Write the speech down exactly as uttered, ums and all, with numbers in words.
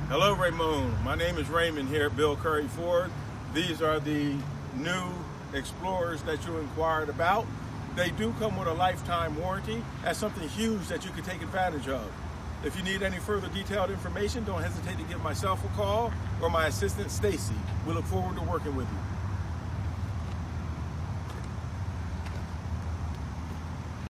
Hello, Raymond. My name is Raymond here at Bill Currie Ford. These are the new Explorers that you inquired about. They do come with a lifetime warranty. That's something huge that you can take advantage of. If you need any further detailed information, don't hesitate to give myself a call or my assistant, Stacy. We look forward to working with you.